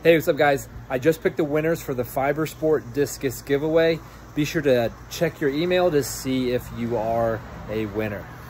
Hey, what's up guys? I just picked the winners for the Fibersport Discus giveaway. Be sure to check your email to see if you are a winner.